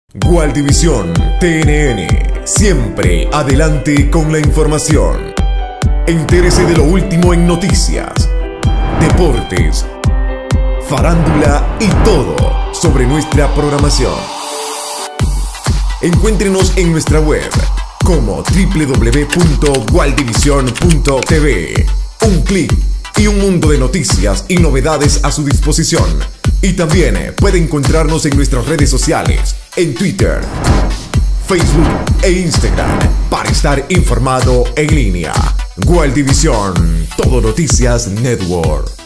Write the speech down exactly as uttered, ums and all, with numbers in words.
Gualdivisión T N N, siempre adelante con la información. Entérese de lo último en noticias, deportes, farándula y todo sobre nuestra programación. Encuéntrenos en nuestra web como w w w punto gualdivisión punto t v. Un clic y un mundo de noticias y novedades a su disposición. Y también puede encontrarnos en nuestras redes sociales, en Twitter, Facebook e Instagram, para estar informado en línea. Gualdivisión, Todo Noticias Network.